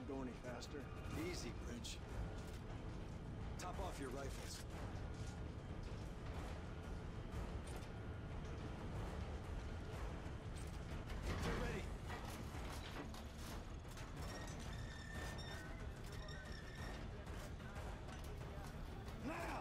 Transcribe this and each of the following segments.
go any faster? Easy, Grinch. Top off your rifles. They're ready. Now!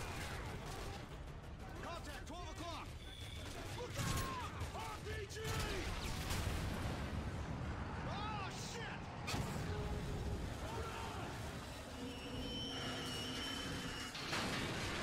Contact, 12 o'clock! Look out! RPG! Oh, shit! Hold on!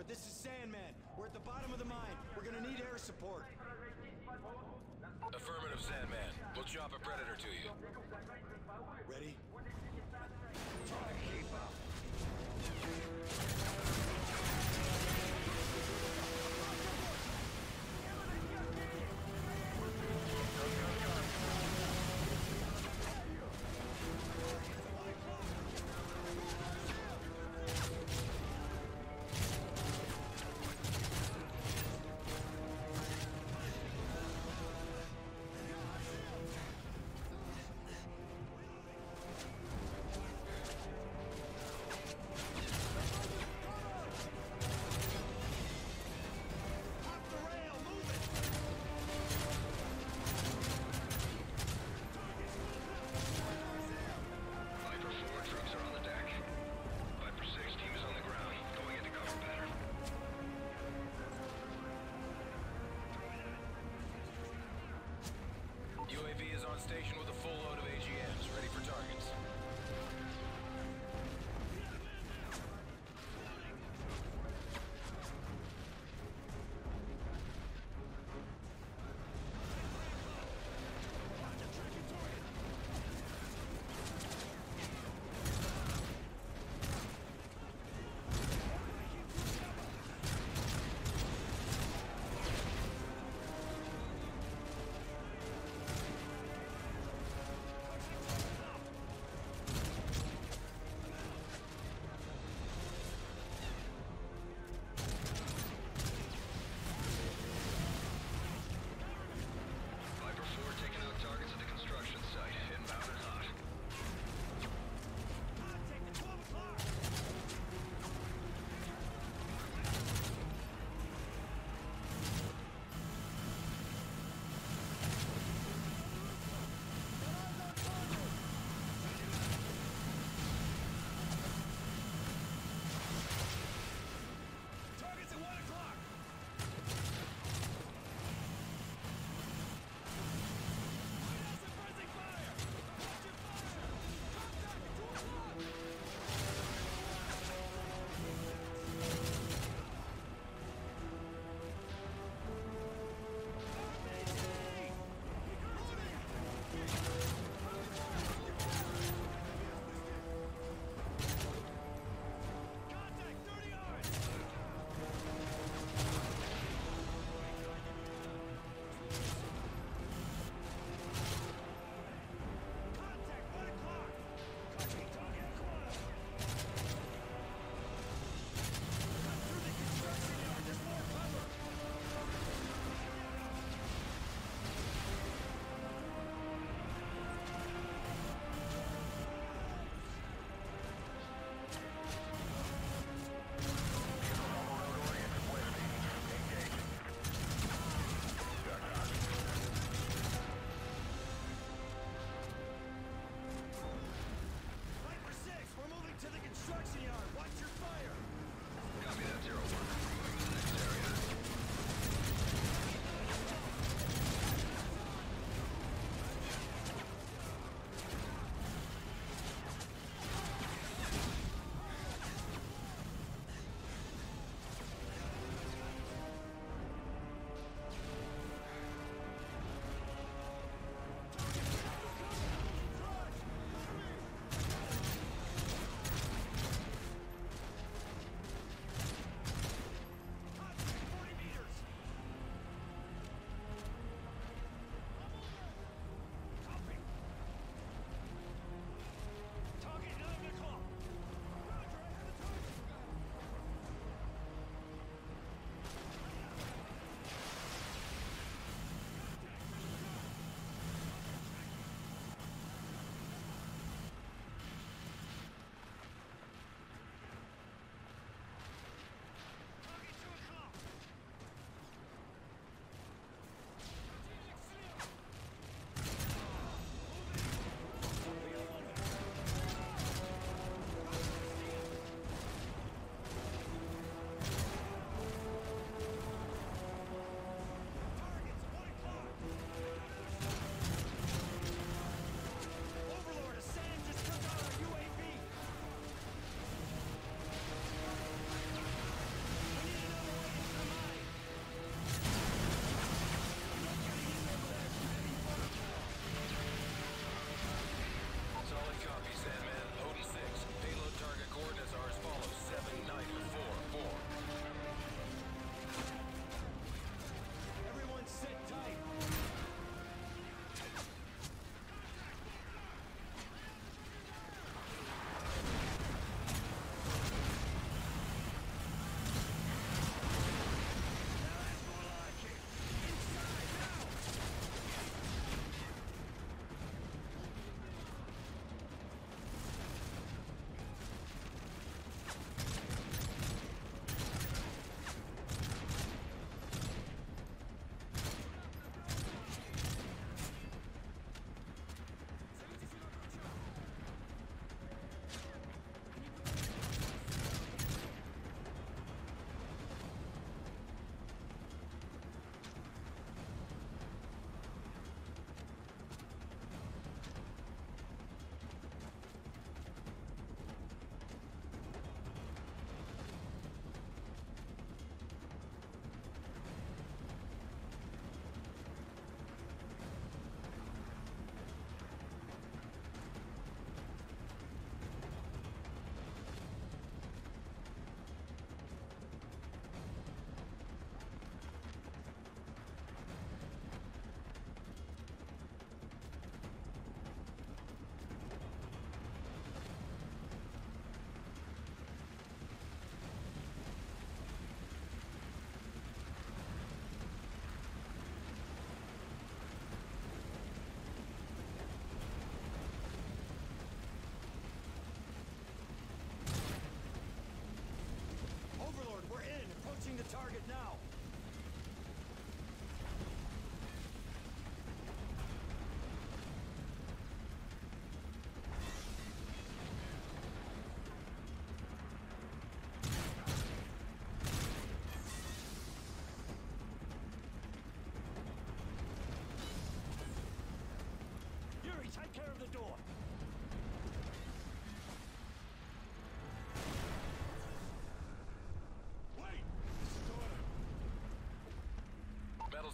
but this is Sandman. We're at the bottom of the mine. We're gonna need air support. Affirmative, Sandman. We'll chop a Predator to you. Ready? Try to keep up.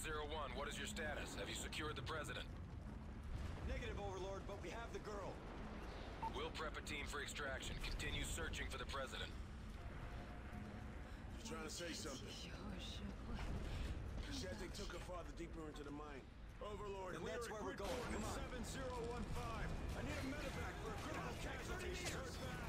L-01, what is your status? Have you secured the president? Negative, Overlord, but we have the girl. We'll prep a team for extraction. Continue searching for the president. You're trying to say something. She said they took her father deeper into the mine. Overlord, And that's where we're going. Come on. 7015. I need a medevac for a critical casualty. She's hurt bad.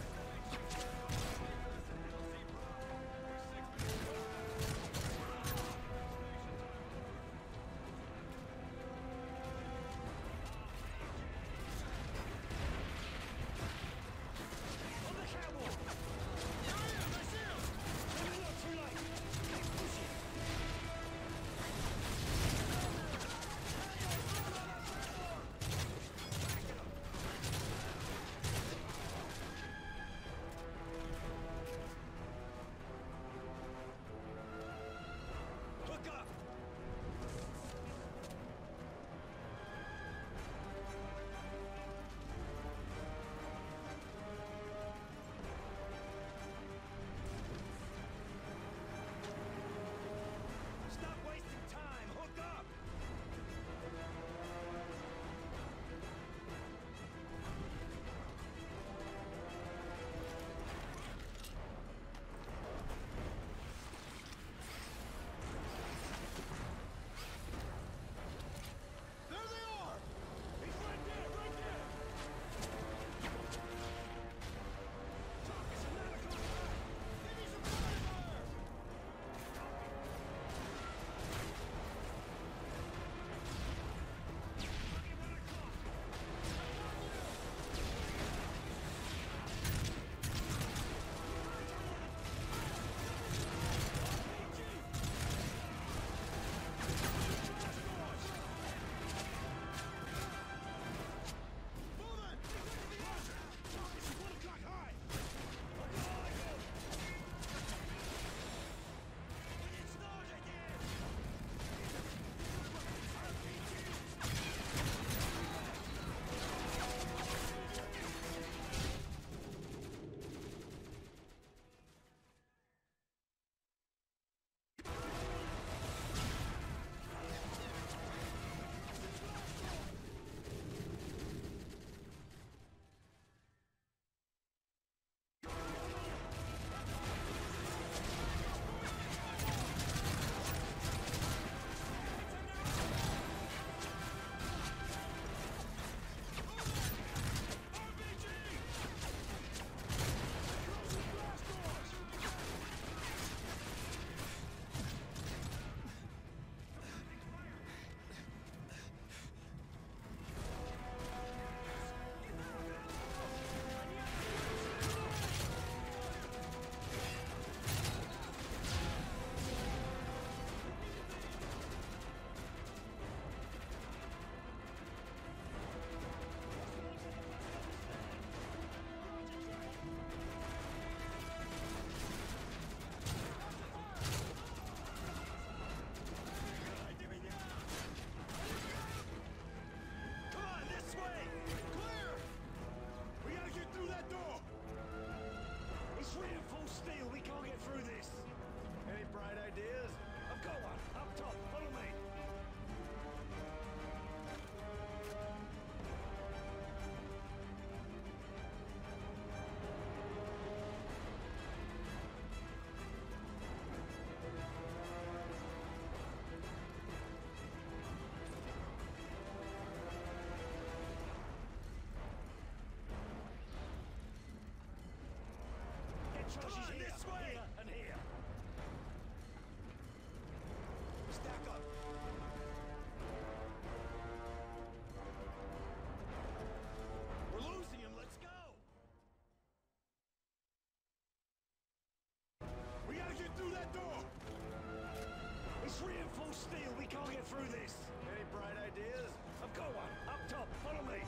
Come on, this way! And here. Stack up. We're losing him. Let's go. We gotta get through that door. It's reinforced steel. We can't get through this. Any bright ideas? I've got one. Up top. Follow me.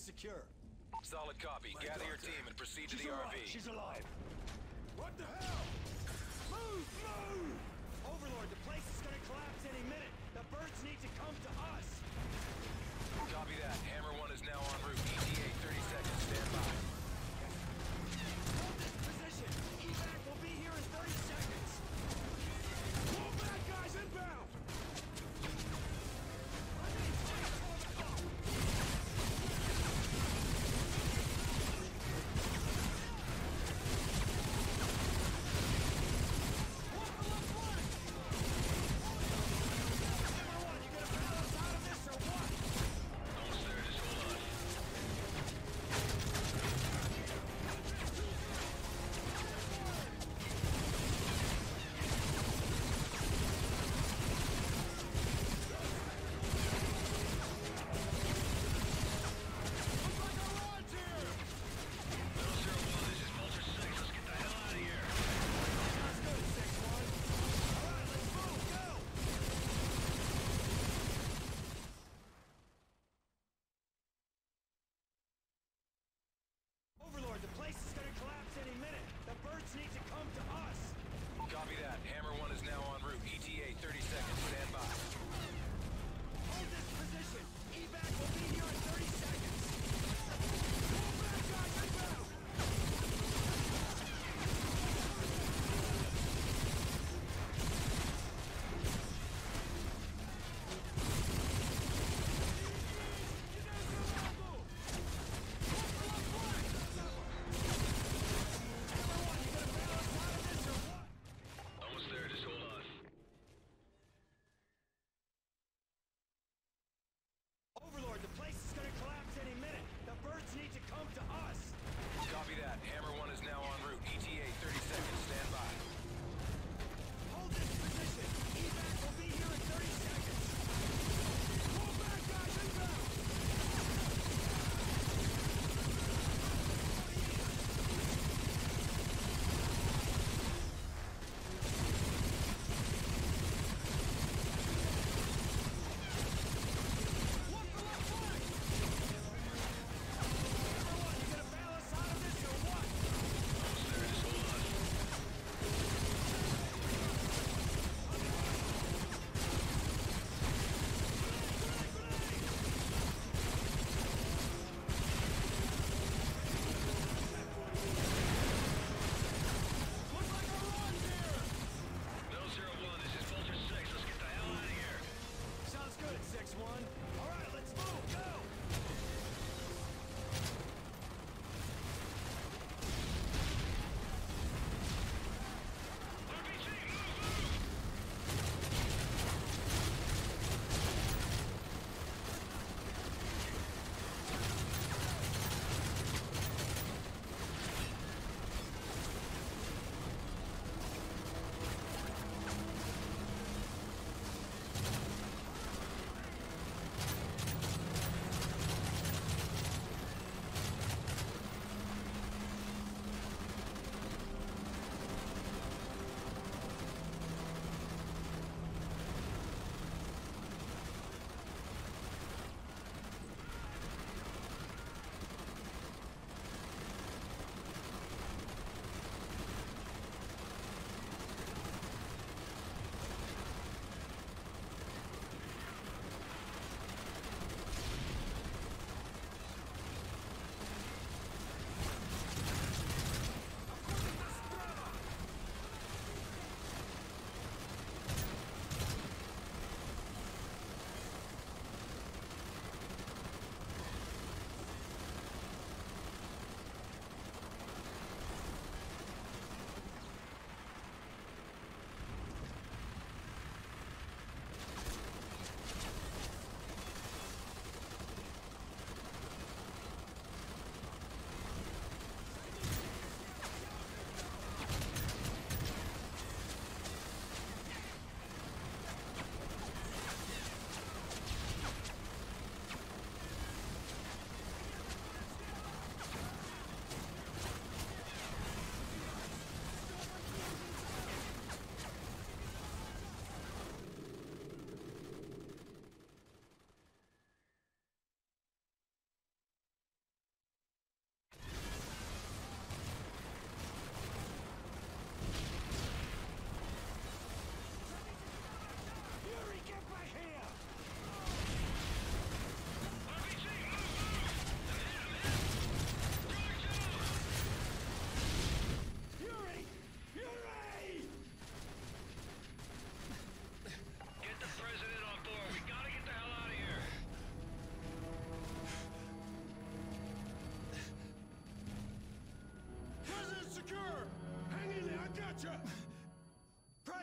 secure. Solid copy. Gather your team and proceed to the RV. She's alive. What the hell? Move! Move! Overlord, the place is gonna collapse any minute. The birds need to come to us. Copy that. Hammer 1 is now en route. ETA 30 seconds. Stand by. Hold this position. Evac will be here in 30 seconds. Pull back, guys, inbound!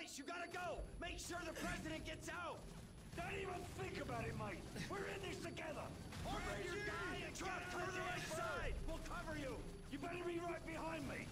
Price, you gotta go! Make sure the president gets out! Don't even think about it, mate! We're in this together! Grab your guy and truck to the right side! We'll cover you! You better be right behind me!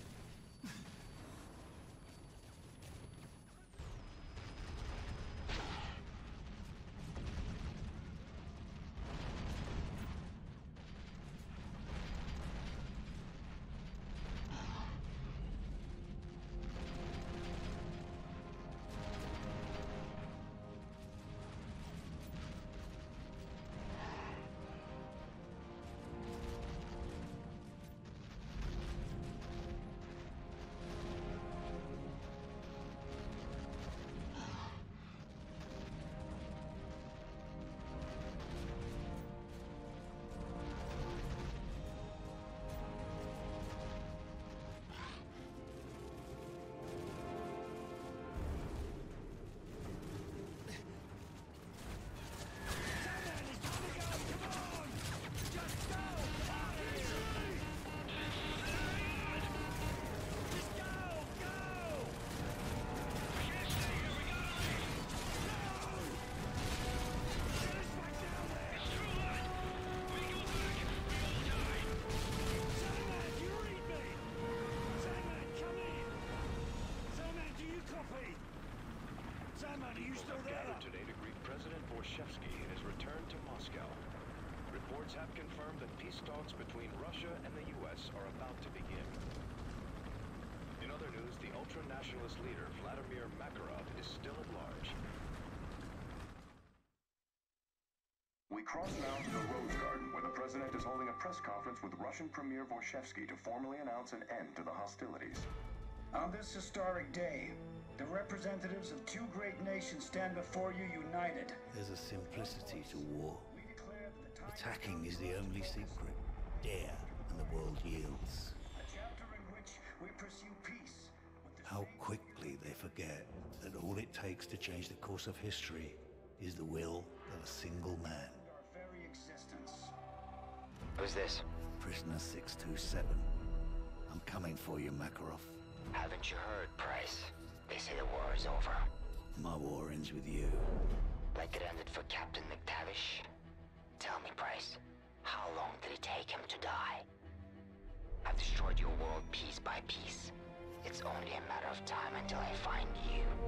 Gathered today to greet President Vorshevsky in his return to Moscow. Reports have confirmed that peace talks between Russia and the U.S. are about to begin. In other news, the ultra-nationalist leader Vladimir Makarov is still at large. We cross now to the Rose Garden, where the president is holding a press conference with Russian Premier Vorshevsky to formally announce an end to the hostilities. On this historic day, the representatives of two great nations stand before you united. There's a simplicity to war. Attacking is the only secret. Dare, and the world yields. A chapter in which we pursue peace. How quickly they forget that all it takes to change the course of history is the will of a single man. Our very existence. Who's this? Prisoner 627. I'm coming for you, Makarov. Haven't you heard, Price? They say the war is over. My war ends with you. Like it ended for Captain McTavish? Tell me, Price, how long did it take him to die? I've destroyed your world piece by piece. It's only a matter of time until I find you.